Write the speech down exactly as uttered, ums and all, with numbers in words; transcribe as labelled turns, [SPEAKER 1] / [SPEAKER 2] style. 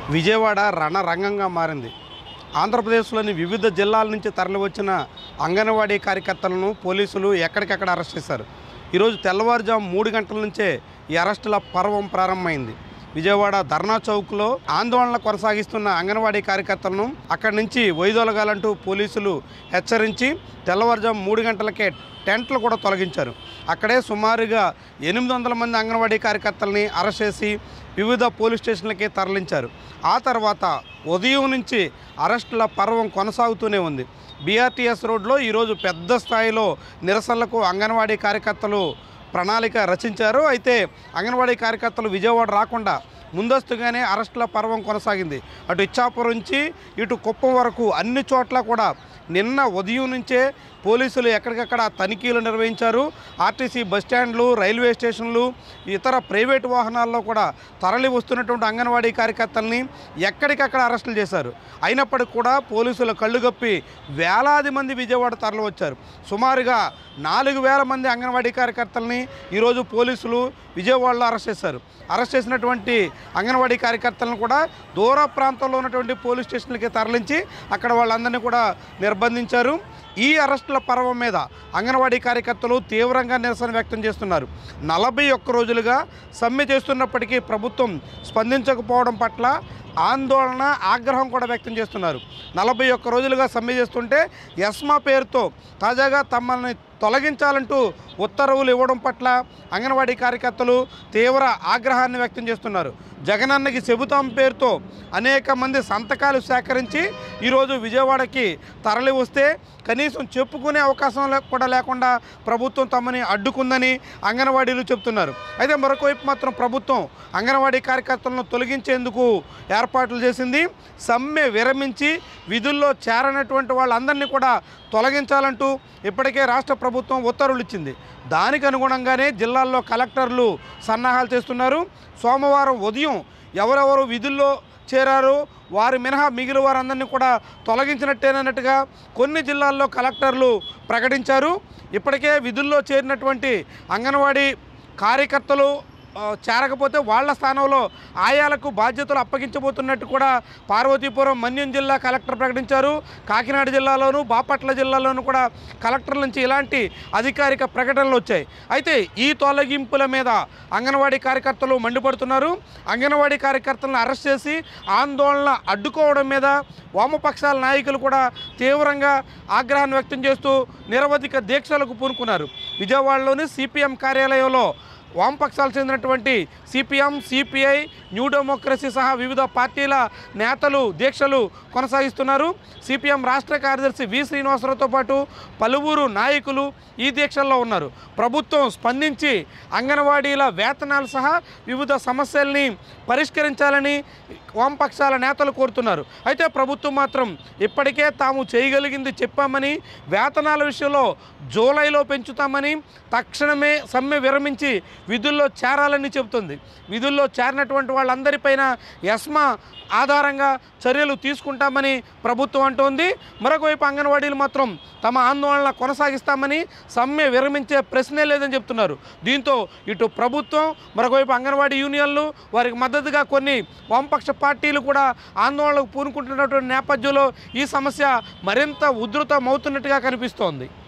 [SPEAKER 1] విజయవాడ రణరంగంగా మారింది. ఆంధ్రప్రదేశ్లోని వివిధ జిల్లాల నుంచి తరలివచ్చిన అంగన్వాడీ కార్యకర్తలను పోలీసులు ఎక్కడికెక్కడ అరెస్ట్ చేశారు. ఈరోజు తెల్లవారుజాము మూడు గంటల నుంచే ఈ అరెస్టుల పర్వం ప్రారంభమైంది. విజయవాడ ధర్నా చౌక్లో ఆందోళన కొనసాగిస్తున్న అంగన్వాడీ కార్యకర్తలను అక్కడి నుంచి వైదొలగాలంటూ పోలీసులు హెచ్చరించి తెల్లవారుజాము మూడు గంటలకే టెంట్లు కూడా తొలగించారు. అక్కడే సుమారుగా ఎనిమిది వందల మంది అంగన్వాడీ కార్యకర్తలని అరెస్ట్ చేసి వివిధ పోలీస్ స్టేషన్లకి తరలించారు. ఆ తర్వాత ఉదయం నుంచి అరెస్టుల పర్వం కొనసాగుతూనే ఉంది. బీఆర్టీఎస్ రోడ్లో ఈరోజు పెద్ద స్థాయిలో నిరసనలకు అంగన్వాడీ కార్యకర్తలు ప్రణాళిక రచించారు. అయితే అంగన్వాడీ కార్యకర్తలు విజయవాడ రాకుండా ముందస్తుగానే అరెస్టుల పర్వం కొనసాగింది. అటు ఇచ్చాపురం నుంచి ఇటు కుప్పం వరకు అన్ని చోట్ల కూడా నిన్న ఉదయం నుంచే పోలీసులు ఎక్కడికక్కడ తనిఖీలు నిర్వహించారు. ఆర్టీసీ బస్టాండ్లు, రైల్వే స్టేషన్లు, ఇతర ప్రైవేటు వాహనాల్లో కూడా తరలి వస్తున్నటువంటి అంగన్వాడీ కార్యకర్తల్ని ఎక్కడికక్కడ అరెస్టులు చేశారు. అయినప్పటికీ కూడా పోలీసులు కళ్ళుగప్పి వేలాది మంది విజయవాడ తరలి వచ్చారు. సుమారుగా నాలుగు వేల మంది అంగన్వాడీ కార్యకర్తల్ని ఈరోజు పోలీసులు విజయవాడలో అరెస్ట్ చేశారు. అరెస్ట్ చేసినటువంటి అంగన్వాడీ కార్యకర్తలను కూడా దూర ప్రాంతంలో ఉన్నటువంటి పోలీస్ స్టేషన్లకి తరలించి అక్కడ వాళ్ళందరినీ కూడా నిర్బంధించారు. ఈ అరెస్టుల పర్వం మీద అంగన్వాడీ కార్యకర్తలు తీవ్రంగా నిరసన వ్యక్తం చేస్తున్నారు. నలభై ఒక్క రోజులుగా సమ్మె చేస్తున్నప్పటికీ ప్రభుత్వం స్పందించకపోవడం పట్ల ఆందోళన, ఆగ్రహం కూడా వ్యక్తం చేస్తున్నారు. నలభై ఒక్క రోజులుగా సమ్మె చేస్తుంటే ఎస్మా పేరుతో తాజాగా తమని తొలగించాలంటూ ఉత్తర్వులు ఇవ్వడం పట్ల అంగన్వాడీ కార్యకర్తలు తీవ్ర ఆగ్రహాన్ని వ్యక్తం చేస్తున్నారు. జగనన్నకి చెబుతాం పేరుతో అనేక మంది సంతకాలు సేకరించి ఈరోజు విజయవాడకి తరలి వస్తే కనీసం చెప్పుకునే అవకాశం కూడా లేకుండా ప్రభుత్వం తమని అడ్డుకుందని అంగన్వాడీలు చెబుతున్నారు. అయితే మరొక వైపు మాత్రం ప్రభుత్వం అంగన్వాడీ కార్యకర్తలను తొలగించేందుకు ఏర్పాట్లు చేసింది. సమ్మె విరమించి విధుల్లో చేరనటువంటి వాళ్ళందరినీ కూడా తొలగించాలంటూ ఇప్పటికే రాష్ట్ర ప్రభుత్వం ఉత్తర్వులు ఇచ్చింది. దానికి అనుగుణంగానే జిల్లాల్లో కలెక్టర్లు సన్నాహాలు చేస్తున్నారు. సోమవారం ఉదయం ఎవరెవరు విధుల్లో చేరారో వారి మినహా మిగిలిన వారందరినీ కూడా తొలగించినట్టేనన్నట్టుగా కొన్ని జిల్లాల్లో కలెక్టర్లు ప్రకటించారు. ఇప్పటికే విధుల్లో చేరినటువంటి అంగన్వాడీ కార్యకర్తలు చేరకపోతే వాళ్ల స్థానంలో ఆయాలకు బాధ్యతలు అప్పగించబోతున్నట్టు కూడా పార్వతీపురం, మన్యం జిల్లా కలెక్టర్ ప్రకటించారు. కాకినాడ జిల్లాలోను, బాపట్ల జిల్లాలోనూ కూడా కలెక్టర్ల నుంచి ఇలాంటి అధికారిక ప్రకటనలు వచ్చాయి. అయితే ఈ తొలగింపుల మీద అంగన్వాడీ కార్యకర్తలు మండిపడుతున్నారు. అంగన్వాడీ కార్యకర్తలను అరెస్ట్ చేసి ఆందోళన అడ్డుకోవడం మీద వామపక్షాల నాయకులు కూడా తీవ్రంగా ఆగ్రహాన్ని వ్యక్తం చేస్తూ నిరవధిక దీక్షలకు పూనుకున్నారు. విజయవాడలోని సిపిఎం కార్యాలయంలో వామపక్షాలు చెందినటువంటి సిపిఎం, సిపిఐ, న్యూ డెమోక్రసీ సహా వివిధ పార్టీల నేతలు దీక్షలు కొనసాగిస్తున్నారు. సిపిఎం రాష్ట్ర కార్యదర్శి వి శ్రీనివాసరావుతో పాటు పలువురు నాయకులు ఈ దీక్షల్లో ఉన్నారు. ప్రభుత్వం స్పందించి అంగన్వాడీల వేతనాలు సహా వివిధ సమస్యల్ని పరిష్కరించాలని వామపక్షాల నేతలు కోరుతున్నారు. అయితే ప్రభుత్వం మాత్రం ఇప్పటికే తాము చేయగలిగింది చెప్పామని, వేతనాల విషయంలో జూలైలో పెంచుతామని, తక్షణమే సమ్మె విరమించి విధుల్లో చేరాలని చెబుతుంది. విధుల్లో చేరినటువంటి వాళ్ళందరిపైన ఎస్మా ఆధారంగా చర్యలు తీసుకుంటామని ప్రభుత్వం అంటోంది. మరొకవైపు అంగన్వాడీలు మాత్రం తమ ఆందోళన కొనసాగిస్తామని, సమ్మె విరమించే ప్రశ్నే లేదని చెప్తున్నారు. దీంతో ఇటు ప్రభుత్వం, మరొకవైపు అంగన్వాడీ యూనియన్లు, వారికి మద్దతుగా కొన్ని వామపక్ష పార్టీలు కూడా ఆందోళనకు పూనుకుంటున్నటువంటి నేపథ్యంలో ఈ సమస్య మరింత ఉధృతమవుతున్నట్టుగా కనిపిస్తోంది.